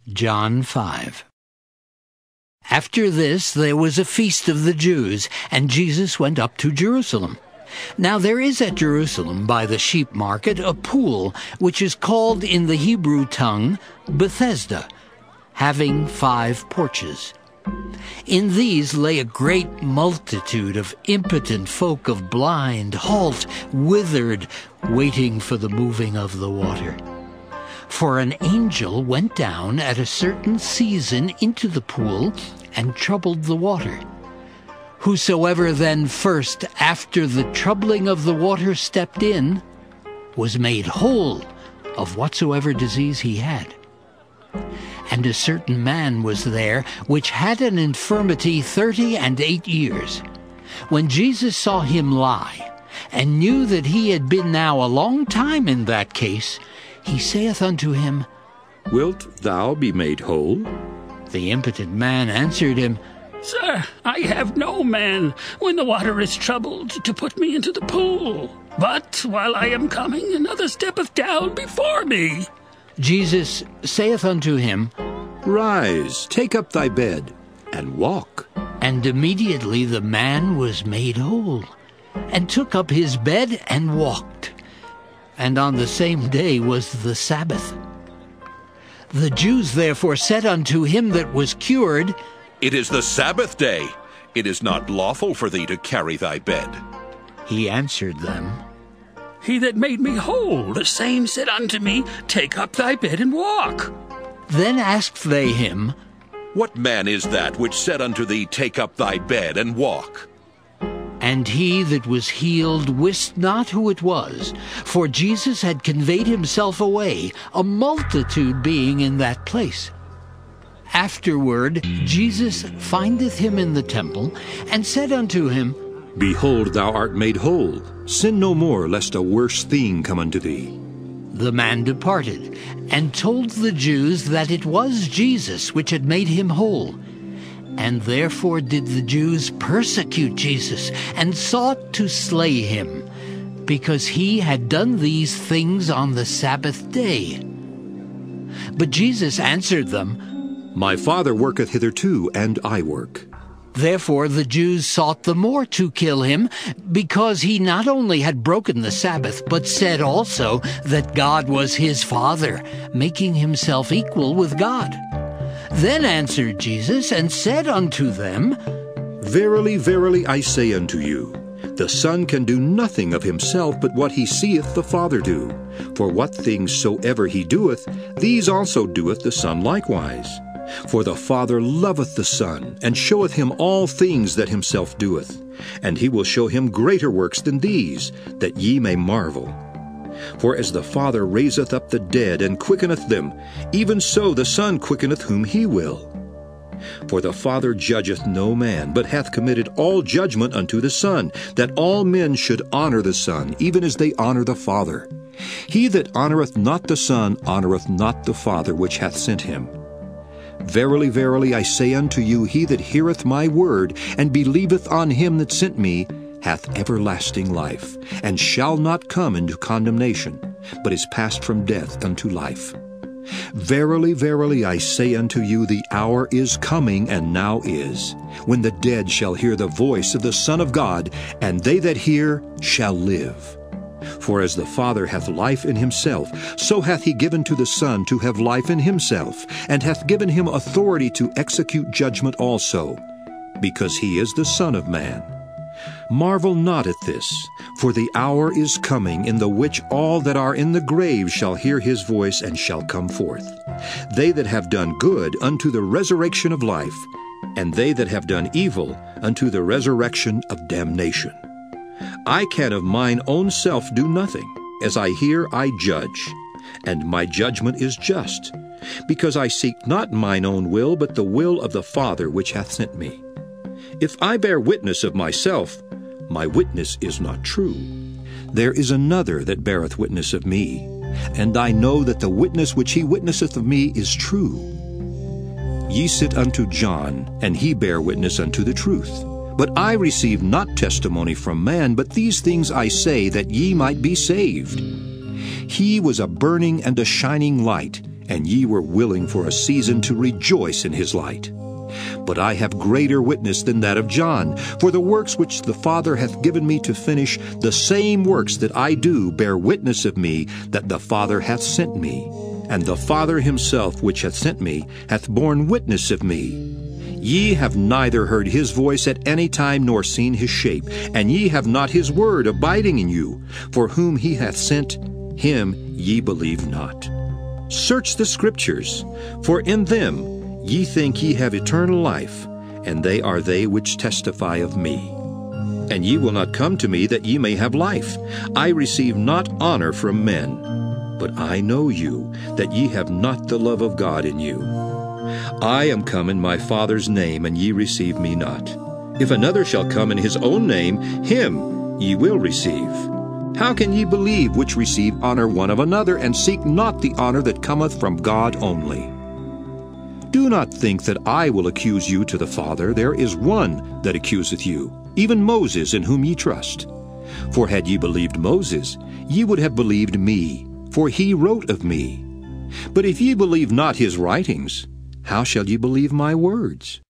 John 5. After this there was a feast of the Jews, and Jesus went up to Jerusalem. Now there is at Jerusalem by the sheep market a pool, which is called in the Hebrew tongue Bethesda, having 5 porches. In these lay a great multitude of impotent folk, of blind, halt, withered, waiting for the moving of the water. For an angel went down at a certain season into the pool and troubled the water. Whosoever then first, after the troubling of the water, stepped in, was made whole of whatsoever disease he had. And a certain man was there, which had an infirmity 38 years. When Jesus saw him lie, and knew that he had been now a long time in that case, he saith unto him, Wilt thou be made whole? The impotent man answered him, Sir, I have no man, when the water is troubled, to put me into the pool. But while I am coming, another steppeth down before me. Jesus saith unto him, Rise, take up thy bed, and walk. And immediately the man was made whole, and took up his bed and walked. And on the same day was the Sabbath. The Jews therefore said unto him that was cured, It is the Sabbath day. It is not lawful for thee to carry thy bed. He answered them, He that made me whole, the same said unto me, Take up thy bed and walk. Then asked they him, What man is that which said unto thee, Take up thy bed and walk? And he that was healed wist not who it was, for Jesus had conveyed himself away, a multitude being in that place. Afterward Jesus findeth him in the temple, and said unto him, Behold, thou art made whole. Sin no more, lest a worse thing come unto thee. The man departed, and told the Jews that it was Jesus which had made him whole. And therefore did the Jews persecute Jesus, and sought to slay him, because he had done these things on the Sabbath day. But Jesus answered them, My Father worketh hitherto, and I work. Therefore the Jews sought the more to kill him, because he not only had broken the Sabbath, but said also that God was his Father, making himself equal with God. Then answered Jesus, and said unto them, Verily, verily, I say unto you, the Son can do nothing of himself but what he seeth the Father do. For what things soever he doeth, these also doeth the Son likewise. For the Father loveth the Son, and showeth him all things that himself doeth. And he will show him greater works than these, that ye may marvel. For as the Father raiseth up the dead, and quickeneth them, even so the Son quickeneth whom he will. For the Father judgeth no man, but hath committed all judgment unto the Son, that all men should honor the Son, even as they honor the Father. He that honoreth not the Son honoreth not the Father which hath sent him. Verily, verily, I say unto you, he that heareth my word, and believeth on him that sent me, hath everlasting life, and shall not come into condemnation, but is passed from death unto life. Verily, verily, I say unto you, the hour is coming, and now is, when the dead shall hear the voice of the Son of God, and they that hear shall live. For as the Father hath life in himself, so hath he given to the Son to have life in himself, and hath given him authority to execute judgment also, because he is the Son of Man. Marvel not at this, for the hour is coming in the which all that are in the grave shall hear his voice and shall come forth. They that have done good unto the resurrection of life, and they that have done evil unto the resurrection of damnation. I can of mine own self do nothing. As I hear, I judge, and my judgment is just, because I seek not mine own will, but the will of the Father which hath sent me. If I bear witness of myself, my witness is not true. There is another that beareth witness of me, and I know that the witness which he witnesseth of me is true. Ye sit unto John, and he bare witness unto the truth. But I receive not testimony from man, but these things I say, that ye might be saved. He was a burning and a shining light, and ye were willing for a season to rejoice in his light. But I have greater witness than that of John, for the works which the Father hath given me to finish, the same works that I do bear witness of me that the Father hath sent me. And the Father himself which hath sent me hath borne witness of me. Ye have neither heard his voice at any time nor seen his shape, and ye have not his word abiding in you. For whom he hath sent, him ye believe not. Search the Scriptures, for in them ye think ye have eternal life, and they are they which testify of me. And ye will not come to me that ye may have life. I receive not honor from men, but I know you, that ye have not the love of God in you. I am come in my Father's name, and ye receive me not. If another shall come in his own name, him ye will receive. How can ye believe which receive honor one of another, and seek not the honor that cometh from God only? Do not think that I will accuse you to the Father. There is one that accuseth you, even Moses, in whom ye trust. For had ye believed Moses, ye would have believed me, for he wrote of me. But if ye believe not his writings, how shall ye believe my words?